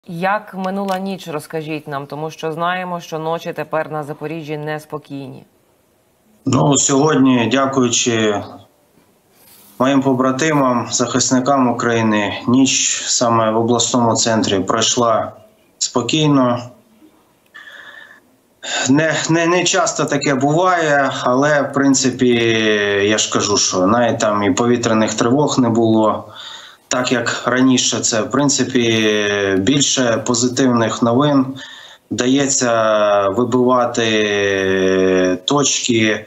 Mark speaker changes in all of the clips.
Speaker 1: Як минула ніч, розкажіть нам, тому що знаємо, що ночі тепер на Запоріжжі неспокійні.
Speaker 2: Ну, сьогодні, дякуючи моїм побратимам, захисникам України, ніч саме в обласному центрі пройшла спокійно. Не часто таке буває, але, в принципі, я ж кажу, що навіть там і повітряних тривог не було. Так як раніше, це, в принципі, більше позитивних новин. Вдається вибивати точки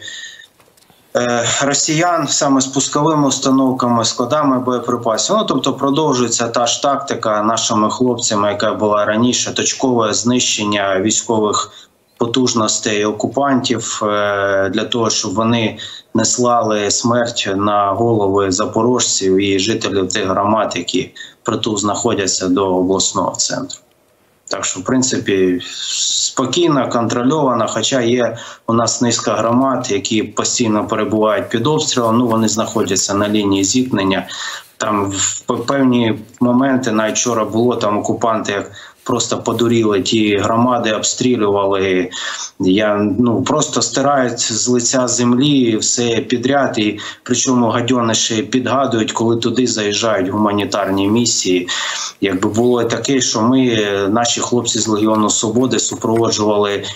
Speaker 2: росіян саме з пусковими установками, складами боєприпасів. Ну, тобто продовжується та ж тактика нашими хлопцями, яка була раніше, точкове знищення військових потужностей окупантів для того, щоб вони не слали смерть на голови запорожців і жителів тих громад, які притул знаходяться до обласного центру. Так що, в принципі, спокійно, контрольовано, хоча є у нас низка громад, які постійно перебувають під обстрілом, ну вони знаходяться на лінії зіткнення. Там в певні моменти, навіть вчора було, там окупанти як просто подуріли ті громади, обстрілювали. Просто стирають з лиця землі все підряд, і причому гадьониші підгадують, коли туди заїжджають гуманітарні місії. Якби було таке, що ми, наші хлопці з Легіону Свободи, супроводжували,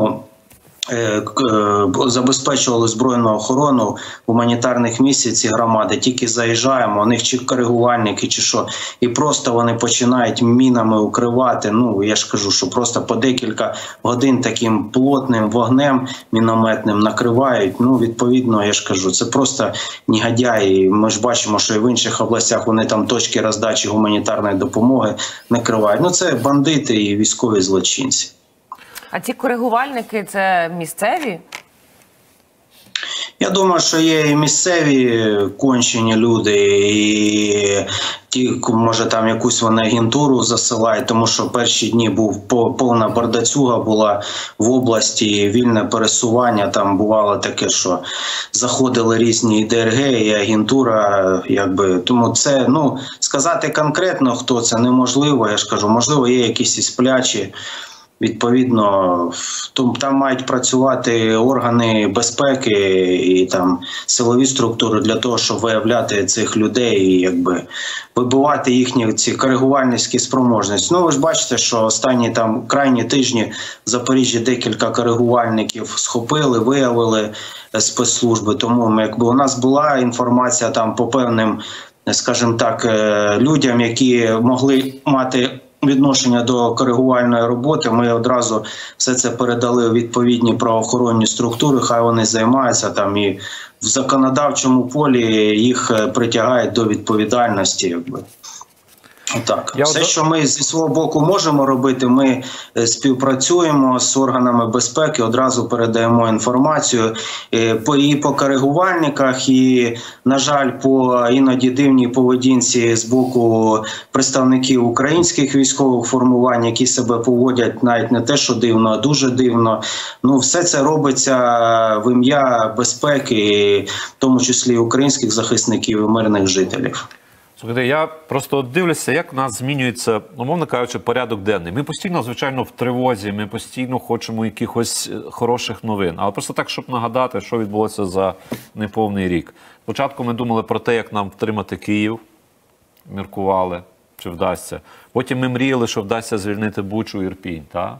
Speaker 2: забезпечували збройну охорону гуманітарних місій ці громади. Тільки заїжджаємо, у них чи коригувальники, чи що, і просто вони починають мінами укривати. Ну, я ж кажу, що просто по декілька годин таким плотним вогнем мінометним накривають. Ну, відповідно, я ж кажу, це просто негодяї. Ми ж бачимо, що і в інших областях вони там точки роздачі гуманітарної допомоги накривають. Ну, це бандити і військові злочинці.
Speaker 1: А ці коригувальники – це місцеві?
Speaker 2: Я думаю, що є і місцеві кончені люди, і ті, може, там якусь вони агентуру засилають, тому що перші дні був повна бардацюга була в області, вільне пересування, там бувало таке, що заходили різні ДРГ і агентура, якби, тому це, сказати конкретно, хто це, неможливо, я ж кажу, можливо, є якісь і сплячі. Відповідно, там мають працювати органи безпеки і там силові структури для того, щоб виявляти цих людей і якби вибивати їхні ці коригувальницькі спроможності. Ну, ви ж бачите, що останні там крайні тижні в Запоріжжі декілька коригувальників схопили, виявили спецслужби. Тому якби у нас була інформація там по певним, скажімо так, людям, які могли мати відношення до коригувальної роботи, ми одразу все це передали у відповідні правоохоронні структури, хай вони займаються там, і в законодавчому полі їх притягають до відповідальності. Якби. Так. Все, що ми зі свого боку можемо робити, ми співпрацюємо з органами безпеки, одразу передаємо інформацію і по коригувальниках, і, на жаль, по іноді дивній поведінці з боку представників українських військових формувань, які себе поводять навіть не те, що дивно, а дуже дивно. Ну, все це робиться в ім'я безпеки, в тому числі українських захисників і мирних жителів.
Speaker 3: Слухайте, я просто дивлюся, як у нас змінюється, умовно кажучи, порядок денний. Ми постійно, звичайно, в тривозі, ми постійно хочемо якихось хороших новин. Але просто так, щоб нагадати, що відбулося за неповний рік. Спочатку ми думали про те, як нам втримати Київ, міркували, чи вдасться. Потім ми мріяли, що вдасться звільнити Бучу, Ірпінь, так?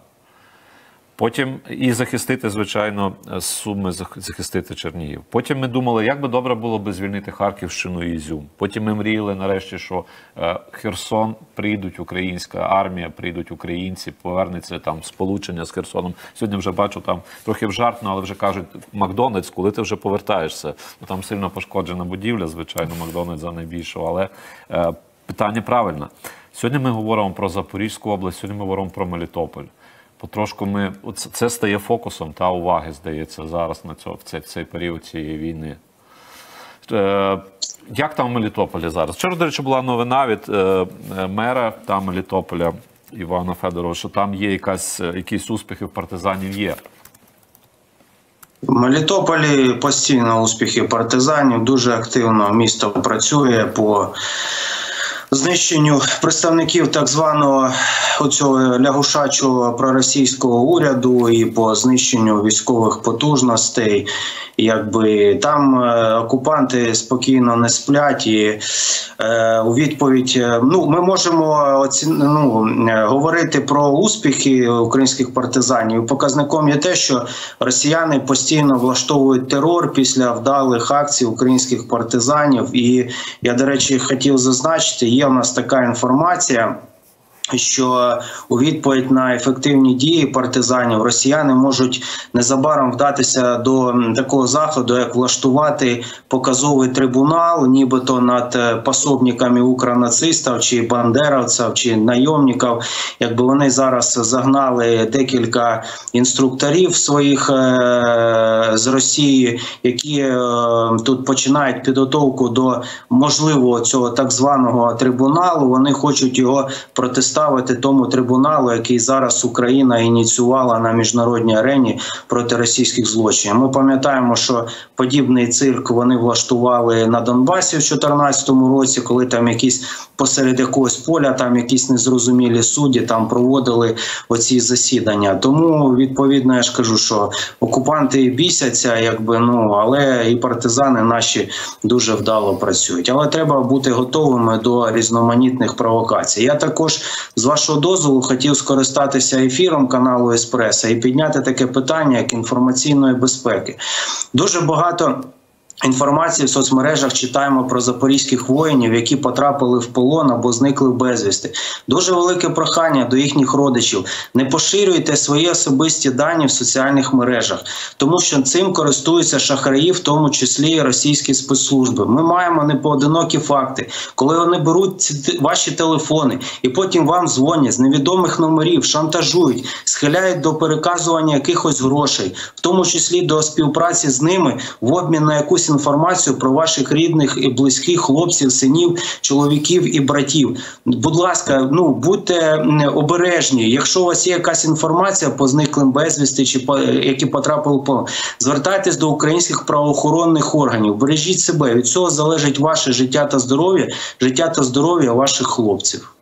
Speaker 3: Потім і захистити, звичайно, Суми, захистити Чернігів. Потім ми думали, як би добре було би звільнити Харківщину і Ізюм. Потім ми мріяли нарешті, що Херсон, прийдуть українська армія, прийдуть українці, повернеться там сполучення з Херсоном. Сьогодні вже бачу там трохи вжартно, але вже кажуть, Макдональдс, коли ти вже повертаєшся? Там сильно пошкоджена будівля, звичайно, Макдональдса найбільшого, але питання правильне. Сьогодні ми говоримо про Запорізьку область, сьогодні ми говоримо про Мелітополь. Потрошку це стає фокусом та уваги, здається, зараз в цей період цієї війни. Як там в Мелітополі зараз? Вчора, до речі, була новина від мера там Мелітополя Івана Федорова, що там є якісь успіхи в партизанів є.
Speaker 2: В Мелітополі постійно успіхи партизанів, дуже активно місто працює по знищенню представників так званого оцього лягушачого проросійського уряду і по знищенню військових потужностей. Якби там окупанти спокійно не сплять, і у відповідь ми можемо говорити про успіхи українських партизанів. Показником є те, що росіяни постійно влаштовують терор після вдалих акцій українських партизанів. І я, до речі, хотів зазначити, є в нас така інформація, що у відповідь на ефективні дії партизанів росіяни можуть незабаром вдатися до такого заходу, як влаштувати показовий трибунал, нібито над пособниками укронацистів, чи бандеровців, чи найомників. Якби вони зараз загнали декілька інструкторів своїх з Росії, які тут починають підготовку до можливого цього так званого трибуналу. Вони хочуть його протиставити тому трибуналу, який зараз Україна ініціювала на міжнародній арені проти російських злочинів. Ми пам'ятаємо, що подібний цирк вони влаштували на Донбасі в 2014 році, коли там посеред якогось поля, там якісь незрозумілі судді там проводили оці засідання. Тому, відповідно, я ж кажу, що окупанти бісяться, але і партизани наші дуже вдало працюють. Але треба бути готовими до різноманітних провокацій. Я також, з вашого дозволу, хотів скористатися ефіром каналу «Еспресо» і підняти таке питання, як інформаційної безпеки. Дуже багато інформації в соцмережах читаємо про запорізьких воїнів, які потрапили в полон або зникли безвісти. Дуже велике прохання до їхніх родичів: не поширюйте свої особисті дані в соціальних мережах, тому що цим користуються шахраї, в тому числі і російські спецслужби. Ми маємо непоодинокі факти, коли вони беруть ваші телефони і потім вам дзвонять з невідомих номерів, шантажують, схиляють до переказування якихось грошей, в тому числі до співпраці з ними в обмін на якусь інформацію про ваших рідних і близьких хлопців, синів, чоловіків і братів. Будь ласка, будьте обережні. Якщо у вас є якась інформація по зниклим безвісти, чи які потрапили в полон, звертайтесь до українських правоохоронних органів. Бережіть себе. Від цього залежить ваше життя та здоров'я ваших хлопців.